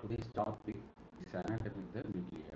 Today's topic is anatomy of the media.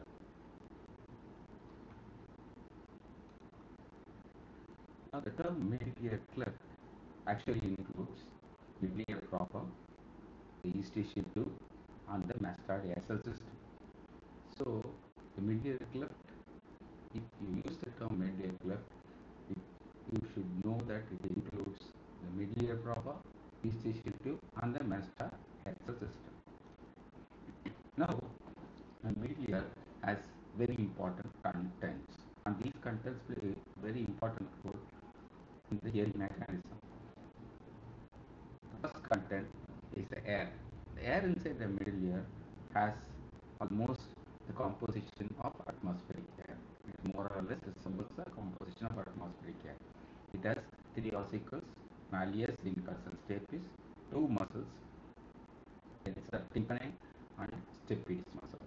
Now, the term media cleft actually includes media proper, the eustachian tube, and the mastoid-ascel system. So, the media cleft, if you use the term media cleft, you should know that it includes the media proper, eustachian tube, and the mastoid-ascel system. Now, the media has very important contents, and these contents play a very important role in the hearing mechanism. The first content is the air. The air inside the middle ear has almost the composition of atmospheric air. It more or less resembles the composition of atmospheric air. It has three ossicles, malleus, incus, and stapes, two muscles, it's the tympanic and stapes muscle.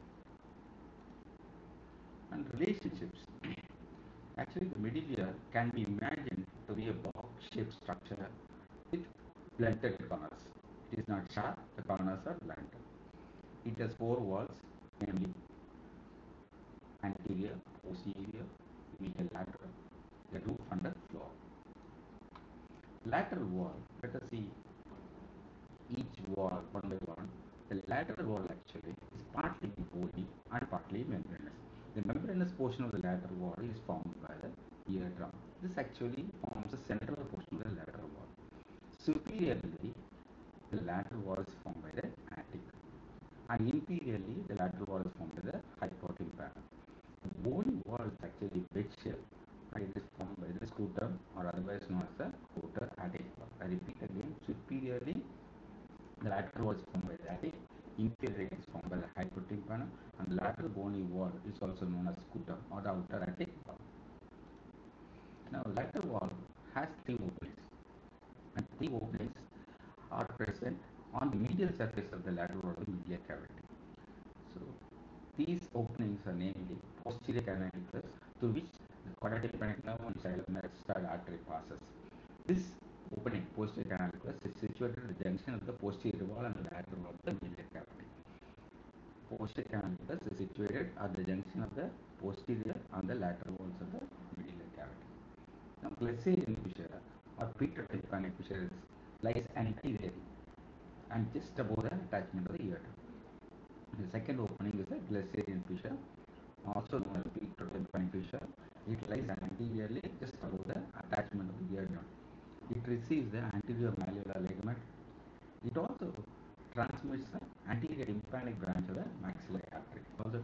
And relationships. Actually, the middle ear can be imagined to be a box-shaped structure with blunted corners. It is not sharp, the corners are blunted. It has four walls, namely anterior, posterior, medial, lateral, the roof and the floor. Lateral wall, let us see each wall one by one. The lateral wall actually is partly bony and partly membranous. The membranous portion of the lateral wall is formed by the eardrum. This actually forms the central portion of the lateral wall. Superiorly, the lateral wall is formed by the attic, and inferiorly, the lateral wall is formed by the hypotympanic. The bony wall is actually wedge shaped, and it is formed by the scrotum, or otherwise known as the quarter attic wall. I repeat again, superiorly, the lateral wall is formed by the attic, inferiorly is formed by the hypotympanic, and the lateral bony wall is also known as scrotum or the outer attic wall. Now, lateral wall has three openings, and three openings are present on the medial surface of the lateral wall of the medial cavity. So, these openings are namely posterior canalicus, through which the chordotympanic nerve and mastoid artery passes. This opening, posterior canalicus, is situated at the junction of the posterior wall and the lateral wall of the medial cavity. Posterior canalicus is situated at the junction of the posterior and the lateral walls of the medial cavity. Now, Glessarian fissure or petrotympanic fissure lies anteriorly and just above the attachment of the eardrum. The second opening is the Glessarian fissure, also known as petrotympanic fissure. It lies anteriorly just above the attachment of the eardrum. It receives the anterior malleolar ligament. It also transmits the anterior tympanic branch of the maxillary artery.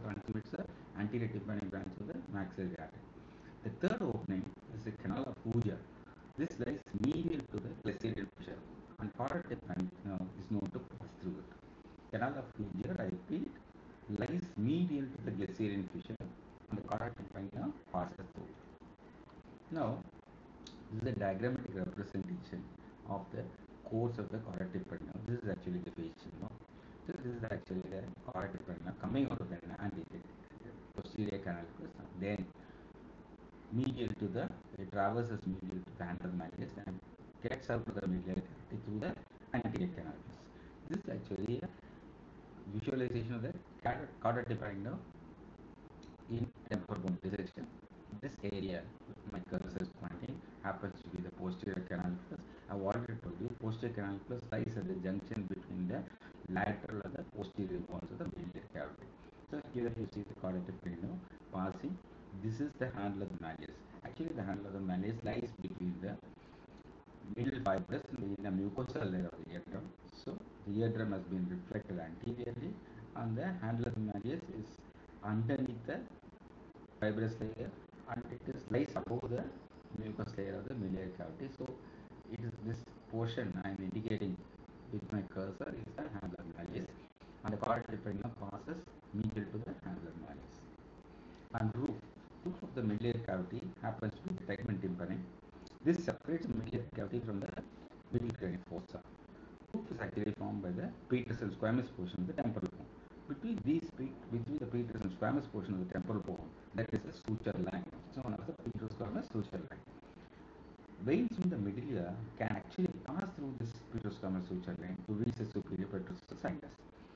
The third opening is the canal of Hooger. This lies medial to the Glessarian fissure, and chordotympanic nerve is known to pass through it. Canal of Hooger, I repeat, lies medial to the Glessarian fissure, and the chordotympanic nerve passes through it. Now, this is a diagrammatic representation of the course of the chordotympanic nerve. This is actually the facial nerve. So this is actually the chordotympanic nerve coming out of the anterior posterior canalicus, then medial to the, it traverses medial to the anther malleus and gets out to the medial cavity through the anterior canalicus. This is actually a visualization of the chordotympanic nerve in temporal bone dissection. This area, my cursor is pointing, happens to be the posterior canalicus. I've already told you, posterior canalicus lies at the junction between the lateral and the posterior walls of the medial cavity. So here you see the chordotympanic nerve passing. This is the handle of the malleus. Actually, the handle of the malleus lies between the middle fibrous and the mucosal layer of the eardrum. So the eardrum has been reflected anteriorly, and the handle of the malleus is underneath the fibrous layer, and it is lies above the mucous layer of the miliary cavity. So it is this portion I am indicating with my cursor is the handle of the malleus, and the chordotympanic nerve passes medial to the handle of the malleus. And roof of the miliary cavity happens to be the tegment tympani. This separates the miliary cavity from the middle cranial fossa. Roof is actually formed by the petrous and squamous portion of the temporal bone. Between the petrous and squamous portion of the temporal bone, there is a suture line. It's known as the petrosquamous suture line. Veins from the middle ear can actually pass through this petrosquamous suture line to reach the superior petrosal sinus.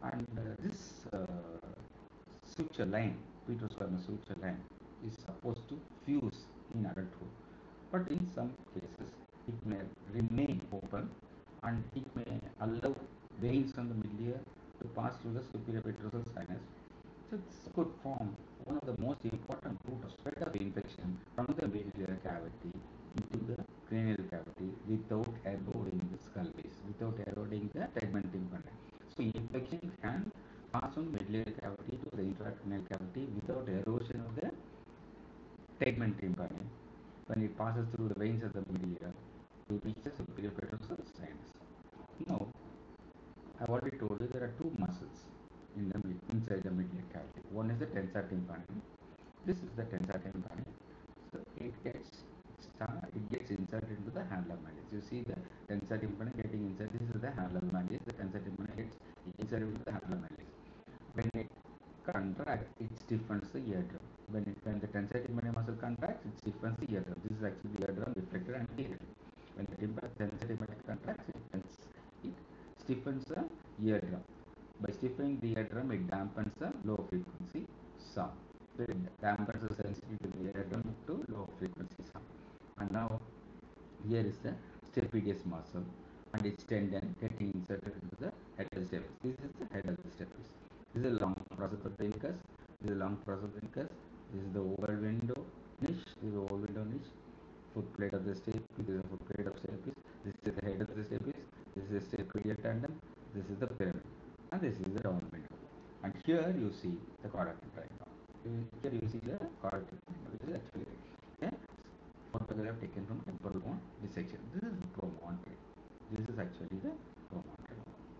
And this suture line, petrosperma suture line, is supposed to fuse in adulthood, but in some cases it may remain open and it may allow veins on the middle ear to pass through the superior petrosal sinus. So this could form one of the most important route of spread of infection from the middle ear cavity into the cranial cavity without eroding the skull base, without eroding the tegment tympani. So infection can pass from middle ear cavity to the intracranial cavity without erosion of the tegment tympani when it passes through the veins of the middle ear to reach the superior petrosal sinus. Now, I've already told you there are two muscles inside the middle ear cavity. One is the tensor tympani. This is the tensor tympani. So it gets inserted into the handler malleus. You see the tensor tympani getting inserted. This is the handler malleus. The tensor tympani gets inserted into the handler malleus. When it contracts, it stiffens the eardrum. When the tensor tympani muscle contracts, it stiffens the eardrum. This is actually the eardrum reflected anteriorly. When the tensor tympani contracts, it stiffens the eardrum. By stiffening the eardrum, it dampens the low frequency sound. So it dampens the sensitivity of the eardrum to low frequency sound. And now here is the stapedius muscle and its tendon getting inserted into the head of the stapes. This is the head of the stapes. This is a long process of the incus. This is a long process of the incus. This is the oval window niche. This is the oval window niche. Foot plate of the stapes. This is the foot plate of stapes. This is the head of the stapes. This is the stapedial tendon. This is the pyramid. And this is the down window. And here you see the carotid triangle. Here you see the carotid triangle. This is actually a photograph taken from temporal bone dissection. This is the promontory. This is actually the promontory.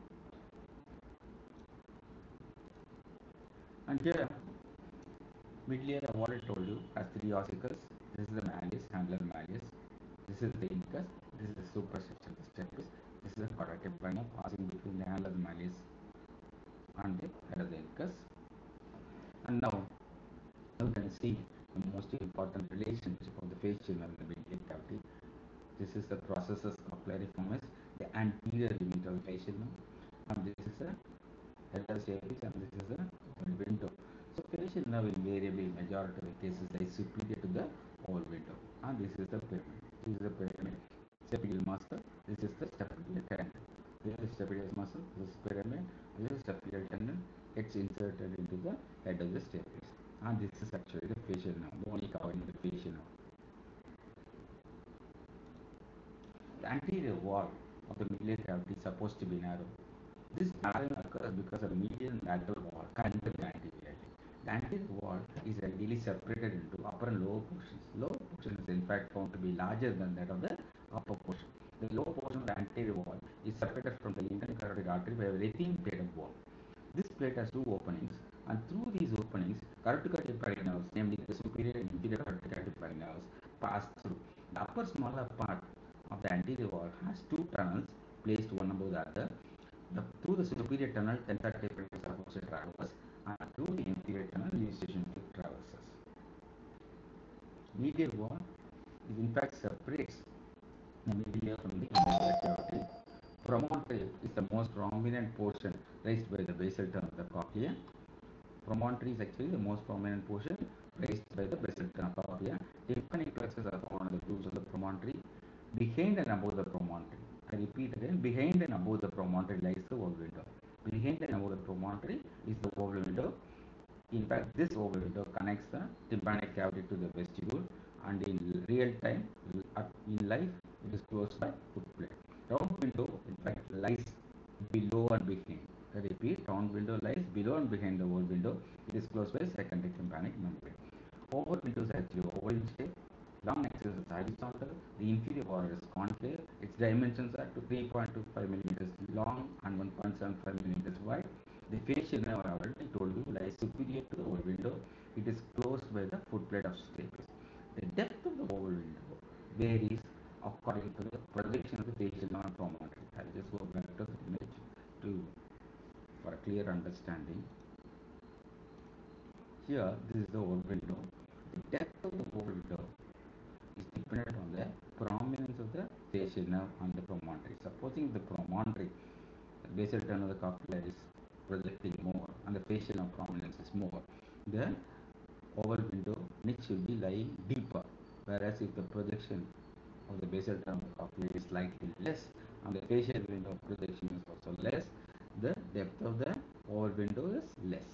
And here, middle ear, I've already told you, has three ossicles. This is the malleus, handler malleus. This is the incus. This is the superstructure of the stapes. This is the carotid triangle passing between the handler malleus and the head of the incus. And now you can see the most important relationship of the facial nerve and the middle ear cavity. This is the processus cochleariformis, the anterior limit of the facial nerve, and this is the head of stapes, and this is the window. So facial nerve invariably in majority of the cases lies superior to the oval window, and this is the pyramid. This is the pyramid, stapedial muscle. This is the stapedial tendon. This is stapedial muscle. This is pyramid. This is stapedial tendon. It's inserted into the head of the stapes, and this is actually the facial nerve, only covering the facial nerve. The anterior wall of the middle ear cavity is supposed to be narrow. This narrowing occurs because of the medial and lateral wall connected anteriorly. The anterior wall is ideally separated into upper and lower portions. Lower portion is in fact found to be larger than that of the upper portion. The lower portion of the anterior wall is separated from the internal carotid artery by a reticular plate of bone. This plate has two openings, and through these openings, carotid nerves, namely the superior and inferior carotid nerves, pass through. The upper smaller part of the anterior wall has two tunnels placed one above the other. Through the superior tunnel, tensor tapetum is supposed to traverse, and through the inferior tunnel, initiation traverses. Medial wall is in fact separates the middle ear from the inferior cavity. Promontory is the most prominent portion raised by the basal turn of the cochlea. Promontory is actually the most prominent portion raised by the basal turn of the cochlea. Tympanic plexus are found on the grooves of the promontory. Behind and above the promontory, I repeat again, behind and above the promontory lies the oval window. Behind and above the promontory is the oval window. In fact, this oval window connects the tympanic cavity to the vestibule, and in real time, in life, it is closed by foot plate. Round window, in fact, lies below and behind. I repeat, round window lies below and behind the oval window. It is closed by secondary tympanic membrane. Oval windows are actually oval in shape. Long axis is horizontal. The inferior border is concave. Its dimensions are to 3.25 millimeters long and 1.75 millimeters wide. The facial nerve, I already told you, lies superior to the oval window. It is closed by the footplate of stapes. The depth of the oval window varies according to the projection of the facial nerve promontory. I'll just go back to the image for a clear understanding. Here, this is the oval window. The depth of the oval window is dependent on the prominence of the facial nerve and the promontory. Supposing the promontory, the basal turn of the cochlea, is elevation of prominence is more, the oval window niche will be lying deeper, whereas if the projection of the basal term of the cochlea is slightly less and the facial window projection is also less, the depth of the oval window is less.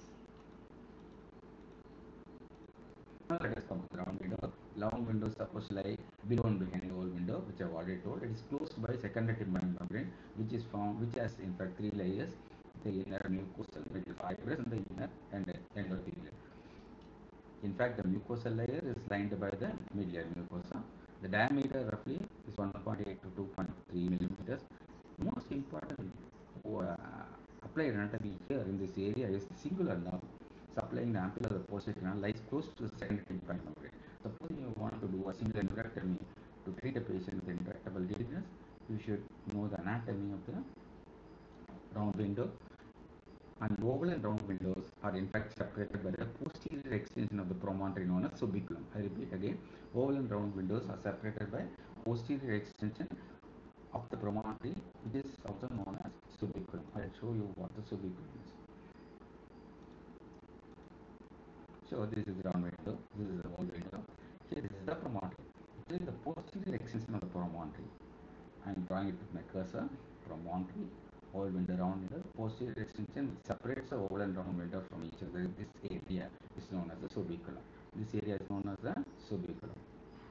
Now let us come to the round window. Long window is supposed to lie below and behind the oval window, which I have already told. It is closed by secondary tympanic membrane, which has in fact three layers: the inner mucosal, middle fibrous, and the inner endothelial. In fact, the mucosal layer is lined by the medial mucosa. The diameter roughly is 1.8 to 2.3 millimeters. Most importantly, applied anatomy here in this area is the singular nerve supplying the ampulla of the posterior canal lies close to the secondary tympanic membrane. Suppose you want to do a single endarterectomy to treat a patient with intractable giddiness, you should know the anatomy of the round window. And oval and round windows are in fact separated by the posterior extension of the promontory known as subiculum. I repeat again, oval and round windows are separated by posterior extension of the promontory, which is also known as subiculum. I will show you what the subiculum is. So this is the round window, this is the oval window. Here this is the promontory. This is the posterior extension of the promontory. I am drawing it with my cursor. Promontory, oval window, round window. Posterior extension separates the oval and round window from each other. This area is known as the subiculum. This area is known as the subiculum.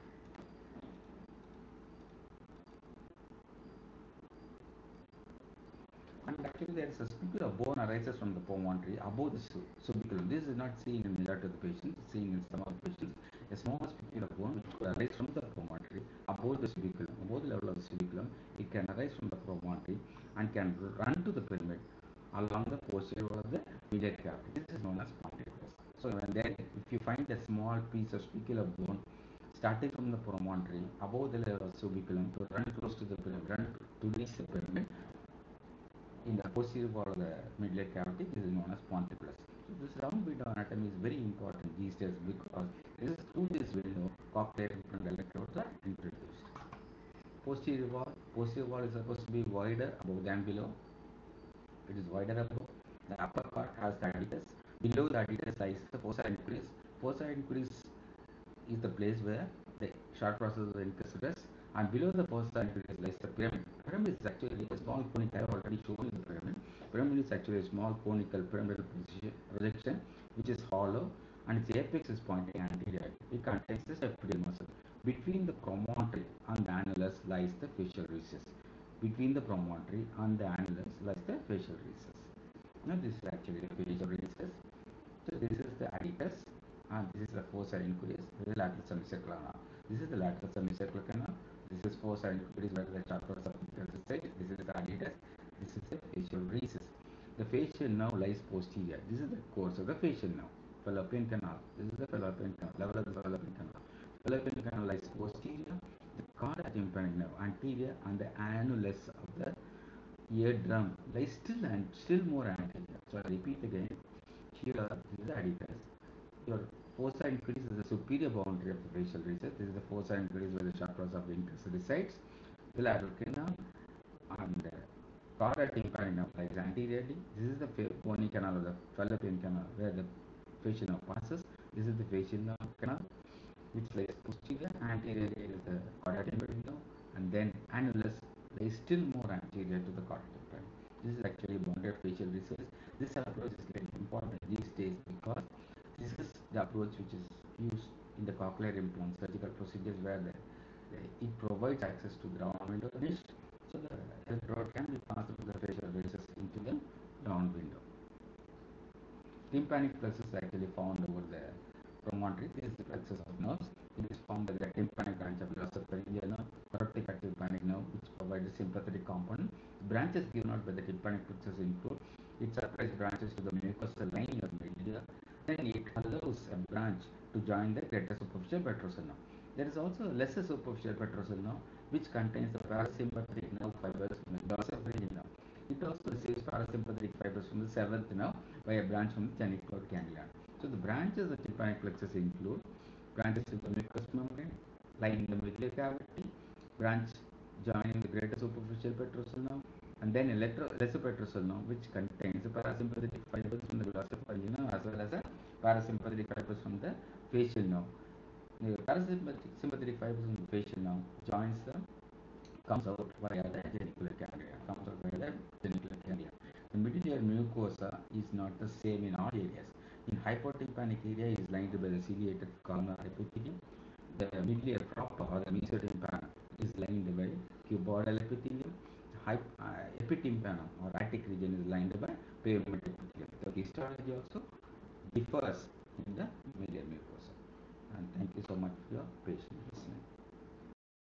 And actually there is a spicular bone arises from the promontory above the subiculum. This is not seen in majority of the patients, seen in some of the patients. A small spicular bone which could arise from the promontory above the subiculum, above the level of the subiculum. It can arise from the promontory and can run to the pyramid along the posterior wall of the medial cavity. This is known as ponticus. So when there, if you find a small piece of spicular bone starting from the promontory above the level of subiculum to run close to the pyramid, run to reach the pyramid in the posterior wall of the medial cavity, this is known as ponticus. So this round window anatomy is very important these days because this is through this window cochlear implant electrodes are introduced. Posterior wall is supposed to be wider above than below. It is wider above. The upper part has the adductus. Below the adductus lies the fossa inquiris. Fossa inquiris is the place where the short process of the incus rests, and below the fossa inquiris lies the pyramid. Pyramid is actually a small conical. I have already shown you the pyramid. Pyramid is actually a small conical pyramidal projection which is hollow and its apex is pointing anteriorly. It contains the stapedial muscle. Between the promontory and the annulus lies the facial recess. Between the promontory and the annulus lies the facial recess. Now this is actually the facial recess. So this is the adductus and this is the fossa inquiris. This is the lateral semicircular canal. This is the lateral semicircular canal. This is fossa inquiris where the chakras of the state. This is the adductus. This is the facial recess. The facial nerve lies posterior. This is the course of the facial nerve. Fallopian canal. This is the fallopian canal. Level of the fallopian canal. Fallopian canal lies posterior. The cardiac tympanic nerve anterior, and the annulus of the eardrum lies still more anterior. So I repeat again. Here this is the adductus. Your fossa inquiris is the superior boundary of the facial recess. This is the fossa inquiris where the chakras of the incus resides. The lateral canal and cardiac tympanic nerve lies anteriorly. This is the bony canal of the fallopian canal where the facial nerve passes. This is the facial nerve canal which lies posterior. Anteriorly is the cardiac tympanic nerve, and then annulus lies still more anterior to the cardiac tympanic. This is actually boundary of facial recess. This approach is very important these days because this is the approach which is used in the cochlear implant surgical procedures where it provides access to the round window niche, so the electrode can be passed through the facial recess into the round window. Tympanic plexus is actually found over the promontory. This is the plexus of nerves. It is formed by the tympanic branch of glossopharyngeal nerve, thoracic tympanic nerve, which provides a sympathetic component. Branches given out by the tympanic plexus include it supplies branches to the mucosal lining of media. Then it allows a branch to join the greater superficial petrosal nerve. There is also a lesser superficial petrosal nerve which contains the parasympathetic nerve fibers from the glossopharyngeal nerve. It also receives parasympathetic fibers from the seventh nerve by a branch from the geniculate ganglion. So the branches of tympanic plexus include branches to the mucous membrane, lining the medullary cavity, branch joining the greater superficial petrosal nerve, and then lesser petrosal nerve which contains the parasympathetic fibers from the glossopharyngeal parasympathetic fibers from the facial nerve. The parasympathetic sympathetic fibers from the facial nerve joins the comes out via the genicular ganglia. The middle ear mucosa is not the same in all areas. In hypotympanic area is lined by the ciliated corner epithelium. The middle ear proper or the mesotympana is lined by cuboidal epithelium. Epitympanum or attic region is lined by pavement epithelium. The histology also differs in the middle ear mucosa. And thank you so much for your patience.